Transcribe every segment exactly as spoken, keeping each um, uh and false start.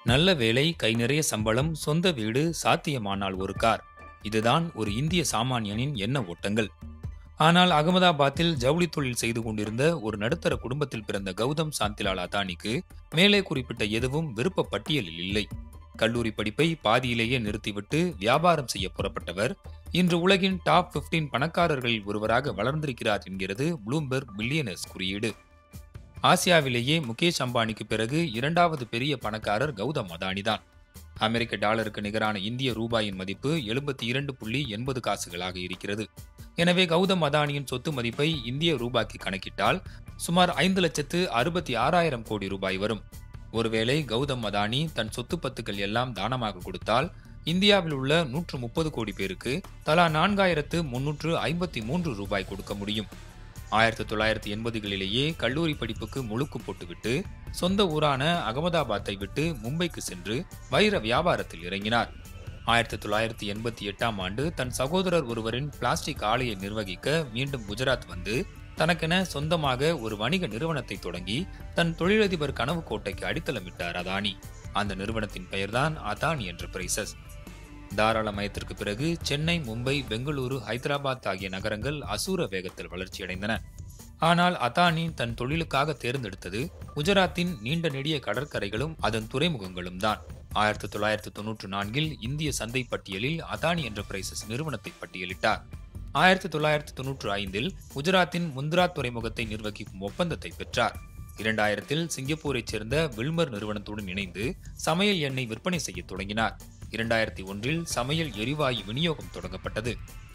நல்ல வேலை, கை நிறைய சம்பளம், சொந்த வீடு, சாத்தியமானால் ஒரு கார். இதுதான் ஒரு இந்திய சாமானியனின் எண்ண ஓட்டங்கள். ஆனால் அகமதாபாத்தில் ஜவுளி தொழில் செய்து கொண்டிருந்த ஒரு நடுத்தர குடும்பத்தில் பிறந்த கௌதம் சாந்திலால் அதானிக்கு மேலே குறிப்பிட்ட எதுவும் விருப்ப பட்டியலில் இல்லை. கல்லூரி படிப்பை பாதியிலேயே நிறுத்திவிட்டு வியாபாரம் செய்ய புறப்பட்டவர் இன்று உலகின் டாப் பதினைந்து பணக்காரர்களில் ஒருவராக வளர்ந்திருக்கிறார் என்கிறது ப்ளூம்பெர்க் பில்லியனர்ஸ் குறியீடு. ஆசியாவிலேயே முகேஷ் அம்பானிக்கு பிறகு இரண்டாவது பெரிய பணக்காரர் கௌதம் அதானிதான். அமெரிக்க டாலருக்கு நிகரான இந்திய ரூபாயின் மதிப்பு எழுபத்தி இரண்டு புள்ளி எண்பது காசுகளாக இருக்கிறது. எனவே கௌதம் அதானியின் சொத்து மதிப்பை இந்திய ரூபாய்க்கு கணக்கிட்டால் சுமார் ஐந்து லட்சத்து அறுபத்தி ஆறாயிரம் கோடி ரூபாய் வரும். ஒருவேளை கௌதம் அதானி தன் சொத்து பத்துக்கள் எல்லாம் தானமாக கொடுத்தால் இந்தியாவில் உள்ள நூற்று முப்பது கோடி பேருக்கு தலா நான்காயிரத்து முன்னூற்று ஐம்பத்தி மூன்று ரூபாய் கொடுக்க முடியும். ஆயிரத்தி தொள்ளாயிரத்தி எண்பதுகளிலேயே கல்லூரி படிப்புக்கு முழுக்கு போட்டுவிட்டு சொந்த ஊரான அகமதாபாத்தை விட்டு மும்பைக்கு சென்று வைர வியாபாரத்தில் இறங்கினார். ஆயிரத்தி தொள்ளாயிரத்தி எண்பத்தி எட்டாம் ஆண்டு தன் சகோதரர் ஒருவரின் பிளாஸ்டிக் ஆலையை நிர்வகிக்க மீண்டும் குஜராத் வந்து தனக்கென சொந்தமாக ஒரு வணிக நிறுவனத்தை தொடங்கி தன் தொழிலதிபர் கனவு கோட்டைக்கு அடித்தளமிட்டார் அதானி. அந்த நிறுவனத்தின் பெயர்தான் அதானி என்டர்பிரைசஸ். தாராளமயத்திற்கு பிறகு சென்னை, மும்பை, பெங்களூரு, ஹைதராபாத் ஆகிய நகரங்கள் அசூர வேகத்தில் வளர்ச்சியடைந்தன. ஆனால் அதானி தன் தொழிலுக்காக தேர்ந்தெடுத்தது குஜராத்தின் நீண்ட நெடிய கடற்கரைகளும் அதன் துறைமுகங்களும் தான். ஆயிரத்தி தொள்ளாயிரத்தி தொன்னூற்று நான்கில் இந்திய சந்தை பட்டியலில் அதானி என்டர்பிரைசஸ் நிறுவனத்தை பட்டியலிட்டார். ஆயிரத்தி தொள்ளாயிரத்தி தொன்னூற்று ஐந்தில் குஜராத்தின் முந்த்ரா துறைமுகத்தை நிர்வகிக்கும் ஒப்பந்தத்தை பெற்றார். இரண்டாயிரத்தில் சிங்கப்பூரைச் சேர்ந்த வில்மர் நிறுவனத்துடன் இணைந்து சமையல் எண்ணெய் விற்பனை செய்ய தொடங்கினார். இரண்டாயிரத்தி ஒன்றில் சமையல் எரிவாயு விநியோகம் தொடங்கப்பட்டது.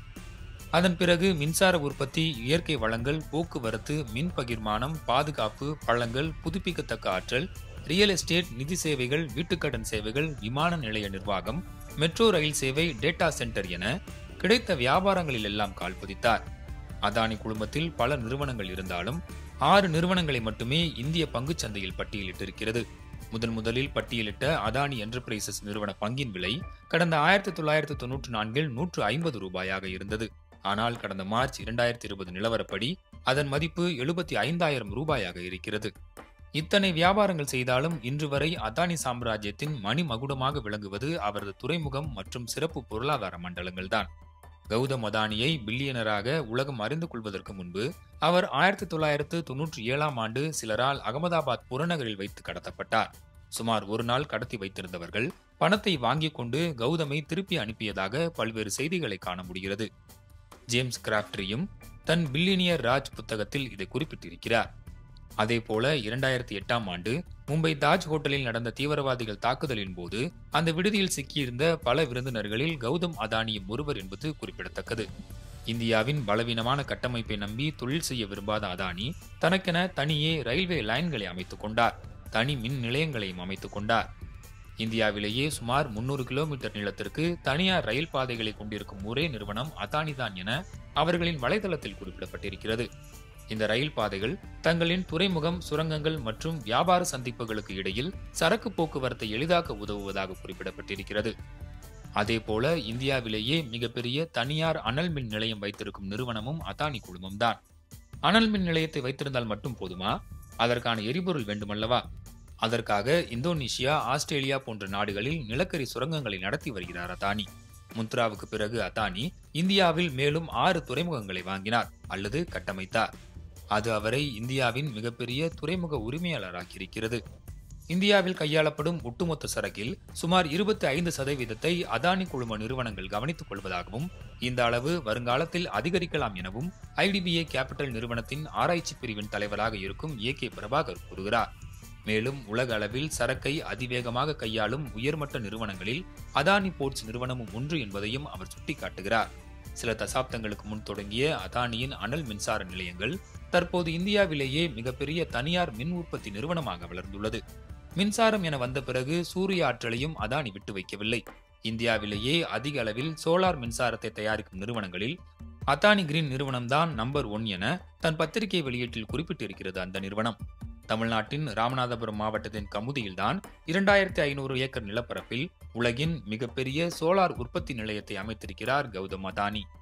அதன் பிறகு மின்சார உற்பத்தி, இயற்கை வளங்கள், போக்குவரத்து, மின் பகிர்மானம், பாதுகாப்பு, பழங்கள், புதுப்பிக்கத்தக்க ஆற்றல், ரியல் எஸ்டேட், நிதி சேவைகள், வீட்டுக்கடன் சேவைகள், விமான நிலைய நிர்வாகம், மெட்ரோ ரயில் சேவை, டேட்டா சென்டர் என கிடைத்த வியாபாரங்களில் எல்லாம் கால் பதித்தார். அதானி குழுமத்தில் பல நிறுவனங்கள் இருந்தாலும் ஆறு நிறுவனங்களை மட்டுமே இந்திய பங்குச் சந்தையில் பட்டியலிட்டிருக்கிறது. முதன் முதலில் பட்டியலிட்ட அதானி என்டர்பிரைசஸ் நிறுவன பங்கின் விலை கடந்த ஆயிரத்தி தொள்ளாயிரத்தி தொன்னூற்று நான்கில் நூற்று ஐம்பது ரூபாயாக இருந்தது. ஆனால் கடந்த மார்ச் இரண்டாயிரத்தி இருபது நிலவரப்படி அதன் மதிப்பு எழுபத்தி ஐந்தாயிரம் ரூபாயாக இருக்கிறது. இத்தனை வியாபாரங்கள் செய்தாலும் இன்று வரை அதானி சாம்ராஜ்யத்தின் மணிமகுடமாக விளங்குவது அவரது துறைமுகம் மற்றும் சிறப்பு பொருளாதார மண்டலங்கள் தான். கௌதம் அதானியை பில்லியனராக உலகம் அறிந்து கொள்வதற்கு முன்பு அவர் ஆயிரத்தி தொள்ளாயிரத்து தொன்னூற்றி ஏழாம் ஆண்டு சிலரால் அகமதாபாத் புறநகரில் வைத்து கடத்தப்பட்டார். சுமார் ஒரு நாள் கடத்தி வைத்திருந்தவர்கள் பணத்தை வாங்கிக் கொண்டு கௌதமை திருப்பி அனுப்பியதாக பல்வேறு செய்திகளை காண முடிகிறது. ஜேம்ஸ் கிராப்ட்ரியும் தன் பில்லியனியர் ராஜ் புத்தகத்தில் இதை குறிப்பிட்டிருக்கிறார். அதேபோல இரண்டாயிரத்தி எட்டாம் ஆண்டு மும்பை தாஜ் ஹோட்டலில் நடந்த தீவிரவாதிகள் தாக்குதலின் போது அந்த விடுதியில் சிக்கியிருந்த பல விருந்தினர்களில் கௌதம் அதானியும் ஒருவர் என்பது குறிப்பிடத்தக்கது. இந்தியாவின் பலவீனமான கட்டமைப்பை நம்பி தொழில் செய்ய விரும்பாத அதானி தனக்கென தனியே ரயில்வே லைன்களை அமைத்துக் கொண்டார். தனி மின் நிலையங்களையும் அமைத்துக் கொண்டார். இந்தியாவிலேயே சுமார் முன்னூறு கிலோமீட்டர் நீளத்திற்கு தனியார் ரயில் பாதைகளை கொண்டிருக்கும் ஒரே நிறுவனம் அதானி தான் என அவர்களின் வலைதளத்தில் குறிப்பிடப்பட்டிருக்கிறது. இந்த ரயில் பாதைகள் தங்களின் துறைமுகம், சுரங்கங்கள் மற்றும் வியாபார சந்திப்புகளுக்கு இடையில் சரக்கு போக்குவரத்தை எளிதாக்க உதவுவதாக குறிப்பிடப்பட்டிருக்கிறது. அதேபோல இந்தியாவிலேயே மிகப்பெரிய தனியார் அனல் மின் நிலையம் வைத்திருக்கும் நிறுவனமும் அதானி குழுமம்தான். அனல் மின் நிலையத்தை வைத்திருந்தால் மட்டும் போதுமா? அதற்கான எரிபொருள் வேண்டுமல்லவா? அதற்காக இந்தோனேஷியா, ஆஸ்திரேலியா போன்ற நாடுகளில் நிலக்கரி சுரங்கங்களை நடத்தி வருகிறார் அதானி. முந்த்ராவுக்கு பிறகு அதானி இந்தியாவில் மேலும் ஆறு துறைமுகங்களை வாங்கினார் அல்லது கட்டமைத்தார். அது அவரை இந்தியாவின் மிகப்பெரிய துறைமுக உரிமையாளராக்கியிருக்கிறது. இந்தியாவில் கையாளப்படும் ஒட்டுமொத்த சரக்கில் சுமார் இருபத்தி ஐந்து சதவீதத்தை அதானி குழும நிறுவனங்கள் கவனித்துக் கொள்வதாகவும் இந்த அளவு வருங்காலத்தில் அதிகரிக்கலாம் எனவும் ஐடிபிஐ கேபிட்டல் நிறுவனத்தின் ஆராய்ச்சி பிரிவின் தலைவராக இருக்கும் ஏ கே பிரபாகர் கூறுகிறார். மேலும் உலக அளவில் சரக்கை அதிவேகமாக கையாளும் உயர்மட்ட நிறுவனங்களில் அதானி போர்ட்ஸ் நிறுவனமும் ஒன்று என்பதையும் அவர் சுட்டிக்காட்டுகிறார். சில தசாப்தங்களுக்கு முன் தொடங்கிய அதானியின் அனல் மின்சார நிலையங்கள் தற்போது இந்தியாவிலேயே மிகப்பெரிய தனியார் மின் உற்பத்தி நிறுவனமாக வளர்ந்துள்ளது. மின்சாரம் என வந்த பிறகு சூரிய ஆற்றலையும் அதானி விட்டு வைக்கவில்லை. இந்தியாவிலேயே அதிக அளவில் சோலார் மின்சாரத்தை தயாரிக்கும் நிறுவனங்களில் அதானி கிரீன் நிறுவனம்தான் நம்பர் ஒன் என தன் பத்திரிகை வெளியீட்டில் குறிப்பிட்டிருக்கிறது அந்த நிறுவனம். தமிழ்நாட்டின் ராமநாதபுரம் மாவட்டத்தின் கமுதியில்தான் இரண்டாயிரத்தி ஐநூறு ஏக்கர் நிலப்பரப்பில் உலகின் மிகப்பெரிய சோலார் உற்பத்தி நிலையத்தை அமைத்திருக்கிறார் கௌதம் அதானி.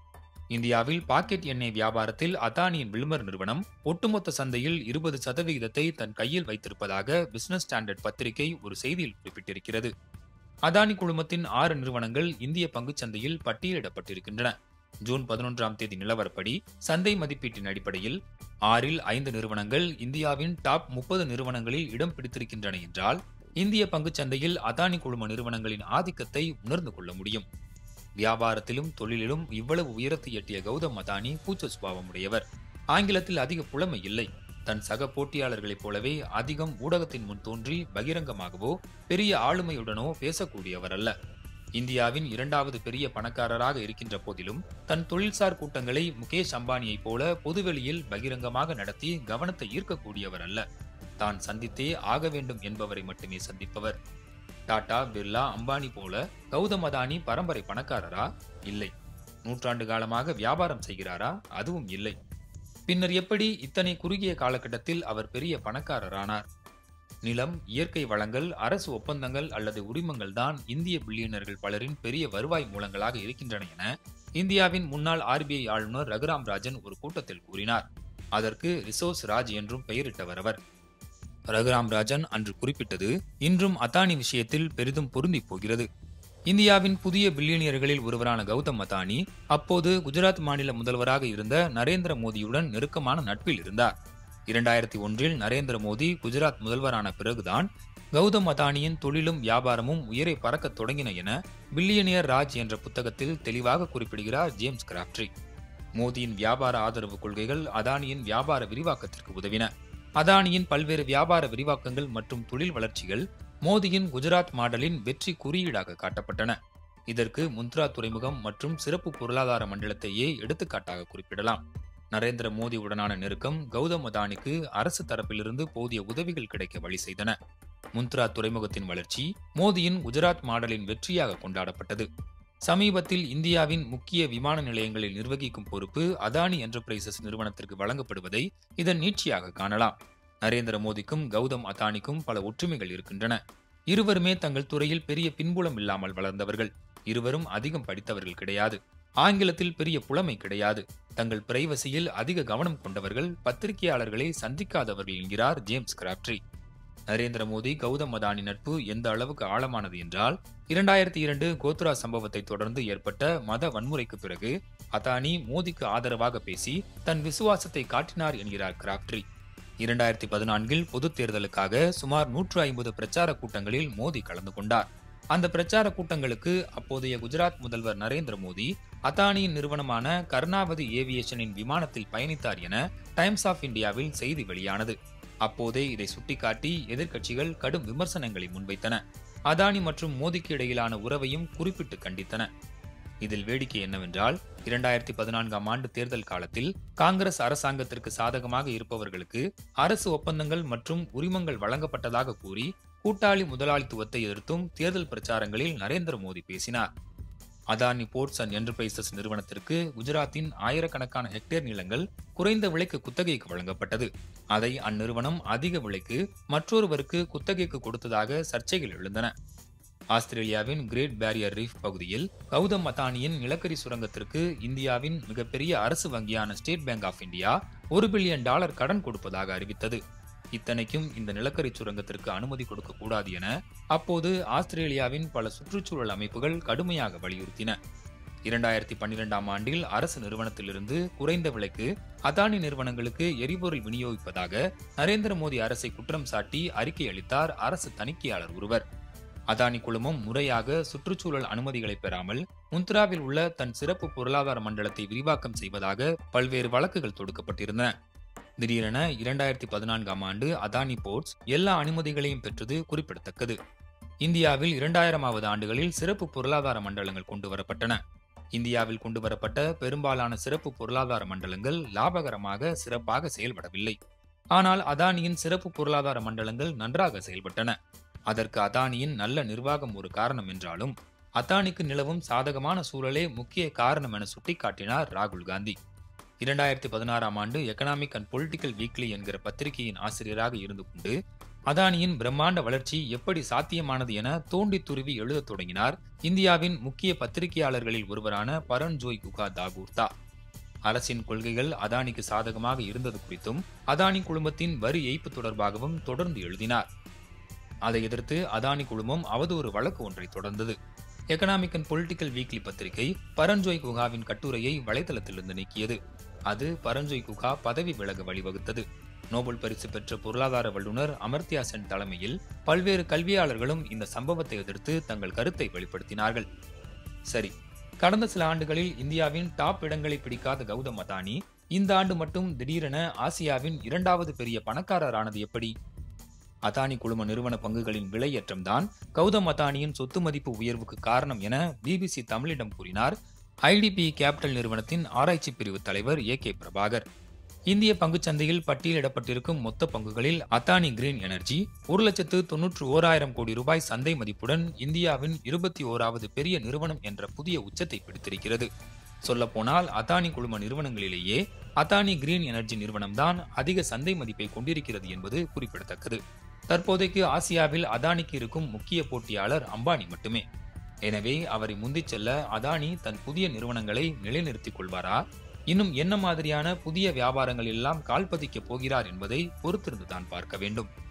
இந்தியாவில் பாக்கெட் எண்ணெய் வியாபாரத்தில் அதானியின் வில்மர் நிறுவனம் ஒட்டுமொத்த சந்தையில் இருபது சதவிகிதத்தை தன் கையில் வைத்திருப்பதாக பிசினஸ் ஸ்டாண்டர்ட் பத்திரிகை ஒரு செய்தியில் குறிப்பிட்டிருக்கிறது. அதானி குழுமத்தின் ஆறு நிறுவனங்கள் இந்திய பங்குச் சந்தையில் பட்டியலிடப்பட்டிருக்கின்றன. ஜூன் பதினொன்றாம் தேதி நிலவரப்படி சந்தை மதிப்பீட்டின் அடிப்படையில் ஆறில் ஐந்து நிறுவனங்கள் இந்தியாவின் டாப் முப்பது நிறுவனங்களில் இடம் பிடித்திருக்கின்றன என்றால் இந்திய பங்குச் சந்தையில் அதானி குழும நிறுவனங்களின் ஆதிக்கத்தை உணர்ந்து கொள்ள முடியும். வியாபாரத்திலும் தொழிலிலும் இவ்வளவு உயரத்தை எட்டிய கௌதம் அதானி கூச்ச சுபாவம் உடையவர். ஆங்கிலத்தில் அதிக புலமை இல்லை. தன் சக போட்டியாளர்களைப் போலவே அதிகம் ஊடகத்தின் முன் தோன்றி பகிரங்கமாகவோ பெரிய ஆளுமையுடனோ பேசக்கூடியவர் அல்ல. இந்தியாவின் இரண்டாவது பெரிய பணக்காரராக இருக்கின்ற போதிலும் தன் தொழில்சார் கூட்டங்களை முகேஷ் அம்பானியைப் போல பொதுவெளியில் பகிரங்கமாக நடத்தி கவனத்தை ஈர்க்கக்கூடியவர் அல்ல. தான் சந்தித்தே ஆக வேண்டும் என்பவரை மட்டுமே சந்திப்பவர். டாடா, பிர்லா, அம்பானி போல கௌதம் அதானி பரம்பரை பணக்காரரா? இல்லை. நூற்றாண்டு காலமாக வியாபாரம் செய்கிறாரா? அதுவும் இல்லை. பின்னர் எப்படி இத்தனை குறுகிய காலகட்டத்தில் அவர் பெரிய பணக்காரரானார்? நிலம், இயற்கை வளங்கள், அரசு ஒப்பந்தங்கள் அல்லது உரிமங்கள் தான் இந்திய பில்லியனர்கள் பலரின் பெரிய வருவாய் மூலங்களாக இருக்கின்றன என இந்தியாவின் முன்னாள் ஆர்பிஐ ஆளுநர் ரகுராம் ராஜன் ஒரு கூட்டத்தில் கூறினார். அதற்கு ரிசோர்ஸ் ராஜ் என்றும் பெயரிட்டவர் அவர். ரகுராம் ராஜன் அன்று குறிப்பிட்டது இன்றும் அதானி விஷயத்தில் பெரிதும் பொருந்தி போகிறது. இந்தியாவின் புதிய பில்லியனியர்களில் ஒருவரான கௌதம் அதானி அப்போது குஜராத் மாநில முதல்வராக இருந்த நரேந்திர மோடியுடன் நெருக்கமான நட்பில் இருந்தார். இரண்டாயிரத்தி ஒன்றில் நரேந்திர மோடி குஜராத் முதல்வரான பிறகுதான் கௌதம் அதானியின் தொழிலும் வியாபாரமும் உயரை பறக்க தொடங்கின என பில்லியனியர் ராஜ் என்ற புத்தகத்தில் தெளிவாக குறிப்பிடுகிறார் ஜேம்ஸ் கிராப்ட்ரி. மோடியின் வியாபார ஆதரவு கொள்கைகள் அதானியின் வியாபார விரிவாக்கத்திற்கு உதவின. அதானியின் பல்வேறு வியாபார விரிவாக்கங்கள் மற்றும் தொழில் வளர்ச்சிகள் மோடியின் குஜராத் மாடலின் வெற்றி குறியீடாக காட்டப்பட்டன. இதற்கு முந்த்ரா துறைமுகம் மற்றும் சிறப்பு பொருளாதார மண்டலத்தையே எடுத்துக்காட்டாக குறிப்பிடலாம். நரேந்திர மோடியுடனான நெருக்கம் கௌதம் அதானிக்கு அரசு தரப்பிலிருந்து போதிய உதவிகள் கிடைக்க வழி செய்தன. முந்த்ரா துறைமுகத்தின் வளர்ச்சி மோடியின் குஜராத் மாடலின் வெற்றியாக கொண்டாடப்பட்டது. சமீபத்தில் இந்தியாவின் முக்கிய விமான நிலையங்களில் நிர்வகிக்கும் பொறுப்பு அதானி என்டர்பிரைசஸ் நிறுவனத்திற்கு வழங்கப்படுவதை இதன் நீட்சியாக காணலாம். நரேந்திர மோடிக்கும் கௌதம் அதானிக்கும் பல ஒற்றுமைகள் இருக்கின்றன. இருவருமே தங்கள் துறையில் பெரிய பின்புலம் இல்லாமல் வளர்ந்தவர்கள். இருவரும் அதிகம் படித்தவர்கள் கிடையாது. ஆங்கிலத்தில் பெரிய புலமை கிடையாது. தங்கள் பிரைவசியில் அதிக கவனம் கொண்டவர்கள், பத்திரிகையாளர்களை சந்திக்காதவர்கள் என்கிறார் ஜேம்ஸ் கிராப்ட்ரி. நரேந்திர மோடி கௌதம் அதானி நட்பு எந்த அளவுக்கு ஆழமானது என்றால் இரண்டாயிரத்தி இரண்டு கோத்ரா சம்பவத்தை தொடர்ந்து ஏற்பட்ட மத வன்முறைக்கு பிறகு அதானி மோடிக்கு ஆதரவாக பேசி தன் விசுவாசத்தை காட்டினார் என்கிறார் கிராப்ட்ரி. இரண்டாயிரத்தி பதினான்கில் பொதுத் தேர்தலுக்காக சுமார் நூற்று ஐம்பது பிரச்சார கூட்டங்களில் மோடி கலந்து கொண்டார். அந்த பிரச்சார கூட்டங்களுக்கு அப்போதைய குஜராத் முதல்வர் நரேந்திர மோடி அதானியின் நிறுவனமான கர்ணாவதி ஏவியேஷனின் விமானத்தில் பயணித்தார் என டைம்ஸ் ஆஃப் இந்தியாவில் செய்தி வெளியானது. அப்போதே இதை சுட்டிக்காட்டி எதிர்க்கட்சிகள் கடும் விமர்சனங்களை முன்வைத்தன. அதானி மற்றும் மோடிக்கு இடையிலான உறவையும் குறிப்பிட்டு கண்டித்தன. இதில் வேடிக்கை என்னவென்றால் இரண்டாயிரத்தி பதினான்காம் ஆண்டு தேர்தல் காலத்தில் காங்கிரஸ் அரசாங்கத்திற்கு சாதகமாக இருப்பவர்களுக்கு அரசு ஒப்பந்தங்கள் மற்றும் உரிமங்கள் வழங்கப்பட்டதாக கூறி கூட்டாளி முதலாளித்துவத்தை எதிர்த்தும் தேர்தல் பிரச்சாரங்களில் நரேந்திர மோடி பேசினார். அதானி போர்ட்ஸ் அண்ட் என்டர்பிரைசஸ் நிறுவனத்திற்கு குஜராத்தின் ஆயிரக்கணக்கான ஹெக்டேர் நிலங்கள் குறைந்த விலைக்கு குத்தகைக்கு வழங்கப்பட்டது. அதை அந்நிறுவனம் அதிக விலைக்கு மற்றொருவருக்கு குத்தகைக்கு கொடுத்ததாக சர்ச்சைகள் எழுந்தன. ஆஸ்திரேலியாவின் கிரேட் பேரியர் ரீஃப் பகுதியில் கௌதம் அதானியின் நிலக்கரி சுரங்கத்திற்கு இந்தியாவின் மிகப்பெரிய அரசு வங்கியான ஸ்டேட் பேங்க் ஆஃப் இந்தியா ஒரு பில்லியன் டாலர் கடன் கொடுப்பதாக அறிவித்தது. இத்தனைக்கும் இந்த நிலக்கரி சுரங்கத்திற்கு அனுமதி கொடுக்க கூடாது என அப்போது ஆஸ்திரேலியாவின் பல சுற்றுச்சூழல் அமைப்புகள் கடுமையாக வலியுறுத்தின. இரண்டாயிரத்தி பன்னிரெண்டாம் ஆண்டில் அரசு நிறுவனத்திலிருந்து குறைந்த விலைக்கு அதானி நிறுவனங்களுக்கு எரிபொருள் விநியோகிப்பதாக நரேந்திர மோடி அரசை குற்றம் சாட்டி அறிக்கை அளித்தார் அரசு தணிக்கையாளர் ஒருவர். அதானி குழுமம் முறையாக சுற்றுச்சூழல் அனுமதிகளை பெறாமல் முந்த்ராவில் உள்ள தன் சிறப்பு பொருளாதார மண்டலத்தை விரிவாக்கம் செய்வதாக பல்வேறு வழக்குகள் தொடுக்கப்பட்டிருந்தன. திடீரென இரண்டாயிரத்தி பதினான்காம் ஆண்டு அதானி போர்ட்ஸ் எல்லா அனுமதிகளையும் பெற்றது குறிப்பிடத்தக்கது. இந்தியாவில் இரண்டாயிரமாவது ஆண்டுகளில் சிறப்பு பொருளாதார மண்டலங்கள் கொண்டு வரப்பட்டன. இந்தியாவில் கொண்டு வரப்பட்ட பெரும்பாலான சிறப்பு பொருளாதார மண்டலங்கள் லாபகரமாக சிறப்பாக செயல்படவில்லை. ஆனால் அதானியின் சிறப்பு பொருளாதார மண்டலங்கள் நன்றாக செயல்பட்டன. அதற்கு அதானியின் நல்ல நிர்வாகம் ஒரு காரணம் என்றாலும் அதானிக்கு நிலவும் சாதகமான சூழலே முக்கிய காரணம் என சுட்டிக்காட்டினார் ராகுல் காந்தி. இரண்டாயிரத்தி பதினாறாம் ஆண்டு எக்கனாமிக் அண்ட் பொலிட்டிக்கல் வீக்லி என்கிற பத்திரிகையின் ஆசிரியராக இருந்து கொண்டு அதானியின் பிரம்மாண்ட வளர்ச்சி எப்படி சாத்தியமானது என தோண்டி துருவி எழுதத் தொடங்கினார் இந்தியாவின் முக்கிய பத்திரிகையாளர்களில் ஒருவரான பரன்ஜோய் குகா தாகூர்தா. அரசின் கொள்கைகள் அதானிக்கு சாதகமாக இருந்தது குறித்தும் அதானி குழுமத்தின் வரி ஏய்ப்பு தொடர்பாகவும் தொடர்ந்து எழுதினார். அதை எதிர்த்து அதானி குழுமம் அவதூறு வழக்கு ஒன்றை தொடர்ந்தது. எகனாமிக் அண்ட் பொலிட்டிக்கல் வீக்லி பத்திரிகை பரஞ்சோய் குஹாவின் கட்டுரையை வலைதளத்திலிருந்து நீக்கியது. அது பரஞ்சோய் குஹா பதவி விலக வழிவகுத்தது. நோபல் பரிசு பெற்ற பொருளாதார வல்லுநர் அமர்த்தியா சென் தலைமையில் பல்வேறு கல்வியாளர்களும் இந்த சம்பவத்தை எதிர்த்து தங்கள் கருத்தை வெளிப்படுத்தினார்கள். சரி, கடந்த சில ஆண்டுகளில் இந்தியாவின் டாப் இடங்களை பிடிக்காத கௌதம் அதானி இந்த ஆண்டு மட்டும் திடீரென ஆசியாவின் இரண்டாவது பெரிய பணக்காரரானது எப்படி? அதானி குழும நிறுவன பங்குகளின் விலையேற்றம்தான் கௌதம் அதானியின் சொத்து மதிப்பு உயர்வுக்கு காரணம் என பிபிசி தமிழிடம் கூறினார் ஐடிபி கேபிட்டல் நிறுவனத்தின் ஆராய்ச்சி பிரிவு தலைவர் ஏ கே பிரபாகர். இந்திய பங்குச்சந்தையில் பட்டியலிடப்பட்டிருக்கும் மொத்த பங்குகளில் அதானி கிரீன் எனர்ஜி ஒரு லட்சத்து தொன்னூற்று ஓராயிரம் கோடி ரூபாய் சந்தை மதிப்புடன் இந்தியாவின் இருபத்தி ஓராவது பெரிய நிறுவனம் என்ற புதிய உச்சத்தை பிடித்திருக்கிறது. சொல்லப்போனால் அதானி குழும நிறுவனங்களிலேயே அதானி கிரீன் எனர்ஜி நிறுவனம்தான் அதிக சந்தை மதிப்பை கொண்டிருக்கிறது என்பது குறிப்பிடத்தக்கது. தற்போதைக்கு ஆசியாவில் அதானிக்கு இருக்கும் முக்கிய போட்டியாளர் அம்பானி மட்டுமே. எனவே அவரை முந்திச் செல்ல அதானி தன் புதிய நிறுவனங்களை நிலைநிறுத்திக் கொள்வாரா? இன்னும் என்ன மாதிரியான புதிய வியாபாரங்கள் எல்லாம் கால்பதிக்கப் போகிறார் என்பதை பொறுத்திருந்துதான் பார்க்க வேண்டும்.